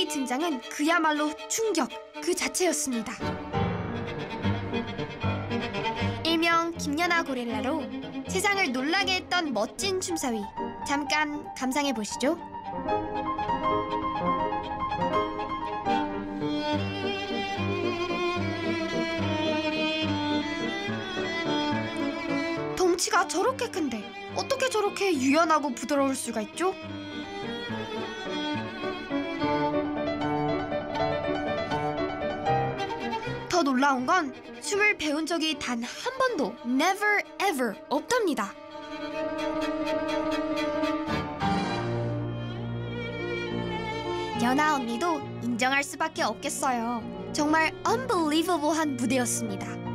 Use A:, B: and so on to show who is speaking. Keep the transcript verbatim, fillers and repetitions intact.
A: 연아의 등장은 그야말로 충격 그 자체였습니다. 일명 김연아 고릴라로 세상을 놀라게 했던 멋진 춤사위, 잠깐 감상해보시죠. 덩치가 저렇게 큰데 어떻게 저렇게 유연하고 부드러울 수가 있죠? 더 놀라운 건 춤을 배운 적이 단 한 번도 never ever 없답니다. 연아 언니도 인정할 수밖에 없겠어요. 정말 unbelievable한 무대였습니다.